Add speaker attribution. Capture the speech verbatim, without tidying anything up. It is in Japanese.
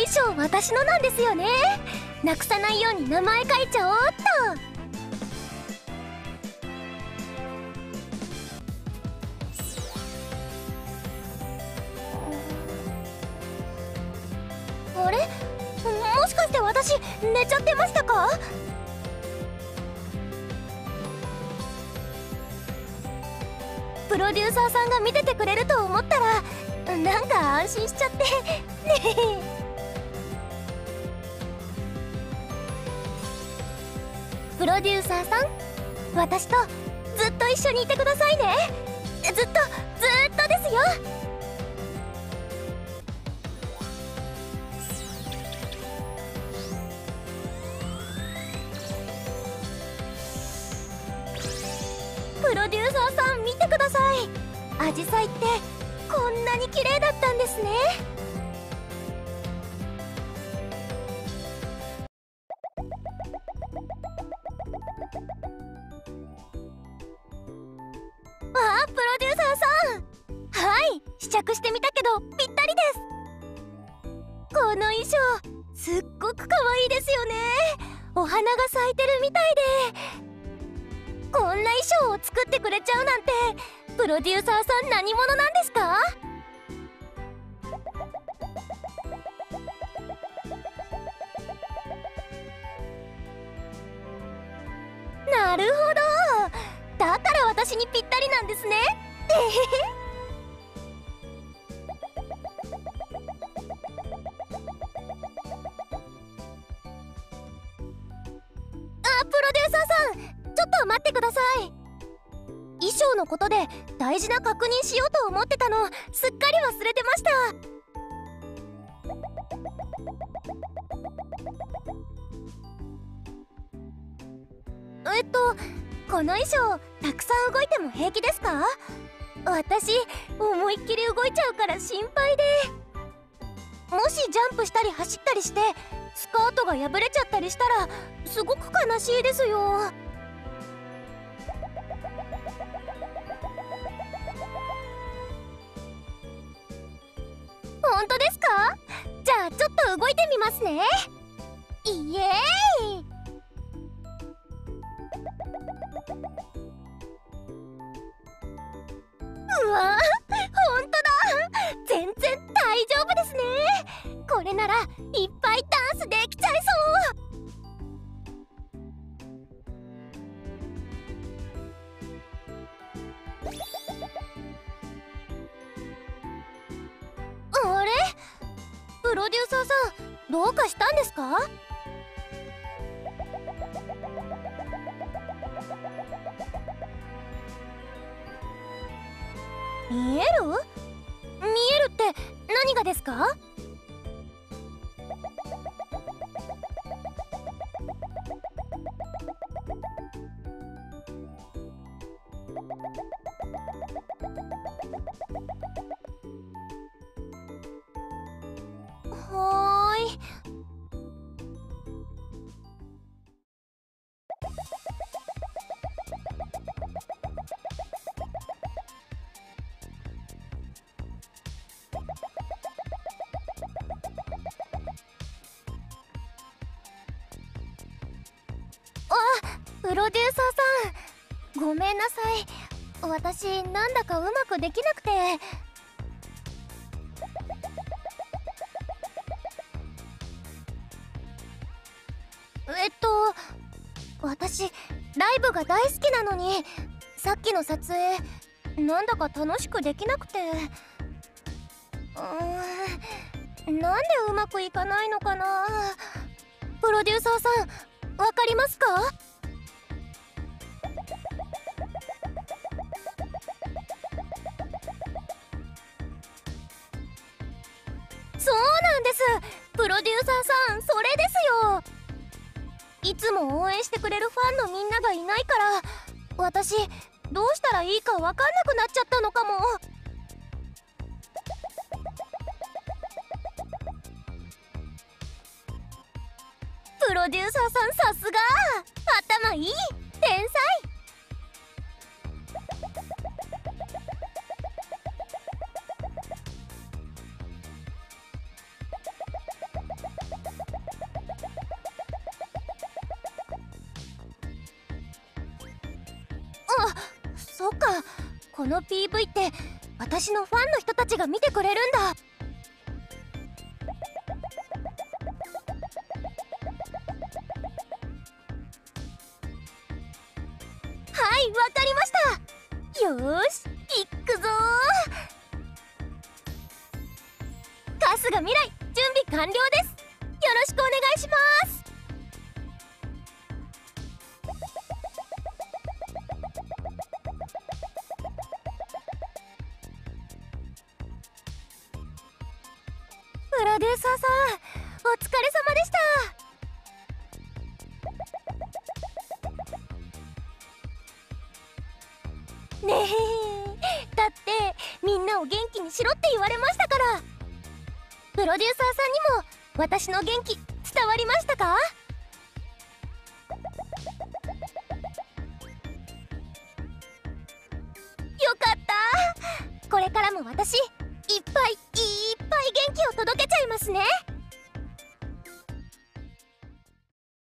Speaker 1: 装私のなんですよね。なくさないように名前書いちゃおうっと。あれ、もしかして私寝ちゃってましたか？プロデューサーさんが見ててくれると思ったらなんか安心しちゃってねえ。プロデューサーさん、私とずっと一緒にいてくださいね。ずっとずっとですよ。プロデューサーさん見てください。アジサイってこんなに綺麗だったんですね。ああ、プロデューサーさん、はい、試着してみたけどぴったりです。この衣装すっごく可愛いですよね。お花が咲いてるみたいで。こんな衣装を作ってくれちゃうなんて、プロデューサーさん何者なんですか？なるほど、だから私にぴったりなんですね。えへへ。あ、プロデューサーさん、ちょっと待ってください。衣装のことで大事な確認しようと思ってたのすっかり忘れてました。えっとこの衣装たくさん動いても平気ですか？私思いっきり動いちゃうから心配で。もしジャンプしたり走ったりしてスカートが破れちゃったりしたらすごく悲しいですよ。本当ですか？じゃあちょっと動いてみますね。イエーイ。うわー、ほんとだ、全然大丈夫ですね。これならいっぱいダンスできちゃいそう。あれ、プロデューサーさんどうかしたんですか？見える？見えるって何がですか？はーい。プロデューサーさん、ごめんなさい。私なんだかうまくできなくて。えっと私ライブが大好きなのにさっきの撮影なんだか楽しくできなくて。うーん、なんでうまくいかないのかな。プロデューサーさん、わかりますか？そうなんです。プロデューサーさん、それですよ。いつも応援してくれるファンのみんながいないから私どうしたらいいか分かんなくなっちゃったのかも。プロデューサーさん、さすが頭いい天才。 この ピーブイ って私のファンの人たちが見てくれるんだ。はい、わかりました。よーし、いくぞー。春日未来、準備完了です。よろしくお願いします。プロデューサーさん、お疲れ様でした。ねえ、だってみんなを元気にしろって言われましたから。プロデューサーさんにも私の元気伝わりましたか？よかった。これからも私いっぱいいっぱい元気を届けちゃいますね。